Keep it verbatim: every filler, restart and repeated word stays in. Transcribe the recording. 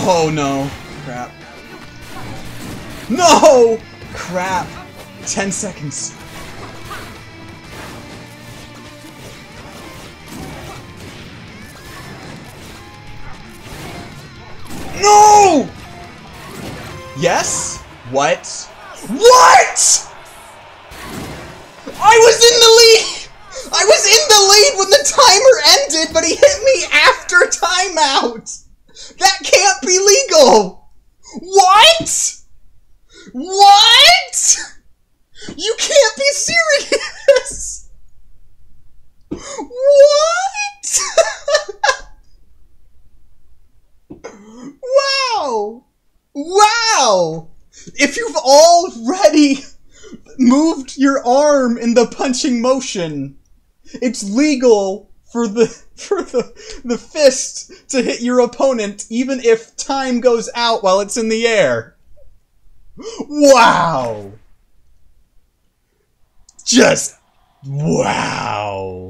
Oh no. Crap. No! Crap. Ten seconds. No! Yes? What? What?! I was in the lead! I was in the lead when the timer ended, but he hit me after timeout! That can't be legal! What?! What?! You can't be serious! What?! Wow! Wow! If you've already moved your arm in the punching motion, it's legal for the for the the fist to hit your opponent even if time goes out while it's in the air. Wow! Just wow!